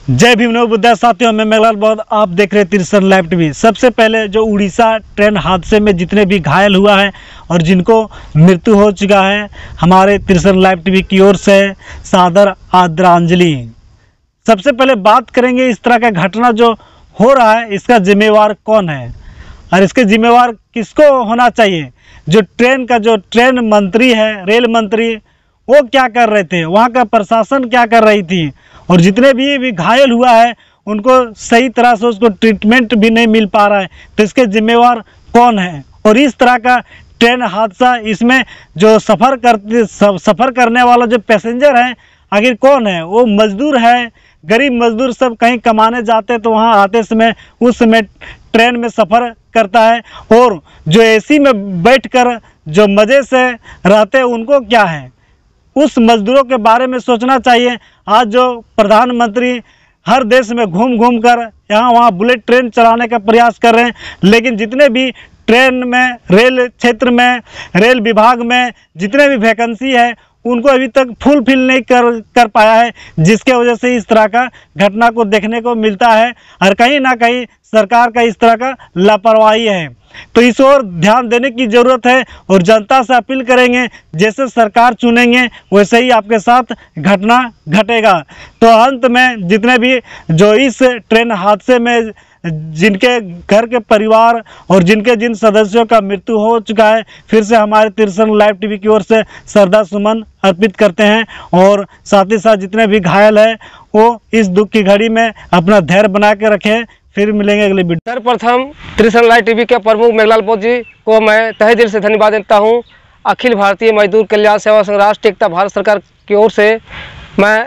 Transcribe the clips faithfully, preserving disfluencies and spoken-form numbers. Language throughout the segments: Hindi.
जय भीम नमो बुद्धाय साथियों, मैं मेघलाल बौद्ध, आप देख रहे हैं तिरसन लाइव टीवी। सबसे पहले जो उड़ीसा ट्रेन हादसे में जितने भी घायल हुआ है और जिनको मृत्यु हो चुका है, हमारे तिरसन लाइव टीवी की ओर से सादर आदरांजलि। सबसे पहले बात करेंगे इस तरह का घटना जो हो रहा है, इसका जिम्मेवार कौन है और इसके जिम्मेवार किसको होना चाहिए। जो ट्रेन का जो ट्रेन मंत्री है, रेल मंत्री, वो क्या कर रहे थे, वहाँ का प्रशासन क्या कर रही थी, और जितने भी भी घायल हुआ है उनको सही तरह से उसको ट्रीटमेंट भी नहीं मिल पा रहा है, तो इसके जिम्मेवार कौन है। और इस तरह का ट्रेन हादसा, इसमें जो सफ़र करते सफ़र करने वाला जो पैसेंजर है, आखिर कौन है। वो मजदूर है, गरीब मजदूर सब कहीं कमाने जाते तो वहाँ आते समय उस समय ट्रेन में सफ़र करता है, और जो एसी में बैठकर जो मज़े से रहते हैं उनको क्या है, उस मजदूरों के बारे में सोचना चाहिए। आज जो प्रधानमंत्री हर देश में घूम घूम कर यहाँ वहाँ बुलेट ट्रेन चलाने का प्रयास कर रहे हैं, लेकिन जितने भी ट्रेन में, रेल क्षेत्र में, रेल विभाग में जितने भी वैकेंसी है उनको अभी तक फुलफिल नहीं कर कर पाया है, जिसके वजह से इस तरह का घटना को देखने को मिलता है। और कहीं ना कहीं सरकार का इस तरह का लापरवाही है, तो इस ओर ध्यान देने की ज़रूरत है। और जनता से अपील करेंगे, जैसे सरकार चुनेंगे वैसे ही आपके साथ घटना घटेगा। तो अंत में जितने भी जो इस ट्रेन हादसे में जिनके घर के परिवार और जिनके जिन सदस्यों का मृत्यु हो चुका है, फिर से हमारे तिरसन लाइव टीवी की ओर से श्रद्धा सुमन अर्पित करते हैं। और साथ ही साथ जितने भी घायल है वो इस दुख की घड़ी में अपना धैर्य बना के रखें। फिर मिलेंगे अगले वीडियो। सर्वप्रथम तिरसन लाइव टीवी के प्रमुख मेघलाल बौद्ध जी को मैं तहे दिल से धन्यवाद देता हूं। अखिल भारतीय मजदूर कल्याण सेवा संघ राष्ट्रीय एकता भारत सरकार की ओर से मैं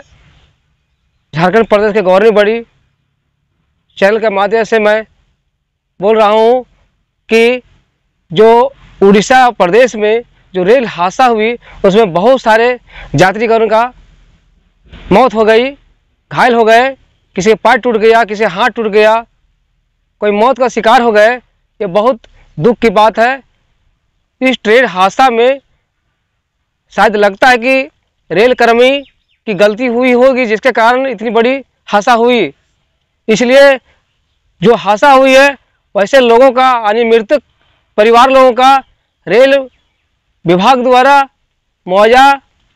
झारखंड प्रदेश के गवर्नर बड़ी चैनल के माध्यम से मैं बोल रहा हूं कि जो उड़ीसा प्रदेश में जो रेल हादसा हुई उसमें बहुत सारे यात्रीगणों का मौत हो गई, घायल हो गए, किसी का पैर टूट गया, किसी का हाथ टूट गया, कोई मौत का शिकार हो गए। ये बहुत दुख की बात है। इस ट्रेन हादसा में शायद लगता है कि रेल कर्मी की गलती हुई होगी, जिसके कारण इतनी बड़ी हादसा हुई। इसलिए जो हादसा हुई है वैसे लोगों का यानी मृतक परिवार लोगों का रेल विभाग द्वारा मुआवजा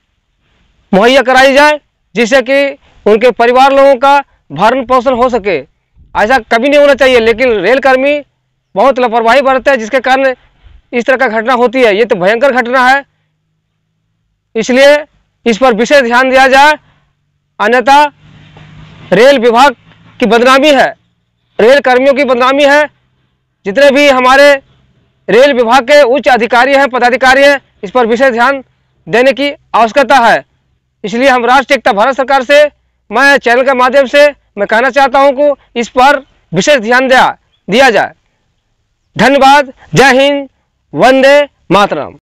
मुहैया कराई जाए, जिससे कि उनके परिवार लोगों का भरण पोषण हो सके। ऐसा कभी नहीं होना चाहिए, लेकिन रेल कर्मी बहुत लापरवाही बरतते हैं, जिसके कारण इस तरह का घटना होती है। ये तो भयंकर घटना है, इसलिए इस पर विशेष ध्यान दिया जाए, अन्यथा रेल विभाग की बदनामी है, रेल कर्मियों की बदनामी है। जितने भी हमारे रेल विभाग के उच्च अधिकारी हैं, पदाधिकारी हैं, इस पर विशेष ध्यान देने की आवश्यकता है। इसलिए हम राष्ट्रीय एकता भारत सरकार से, मैं चैनल के माध्यम से मैं कहना चाहता हूं कि इस पर विशेष ध्यान दिया दिया जाए। धन्यवाद। जय हिंद, वंदे मातरम।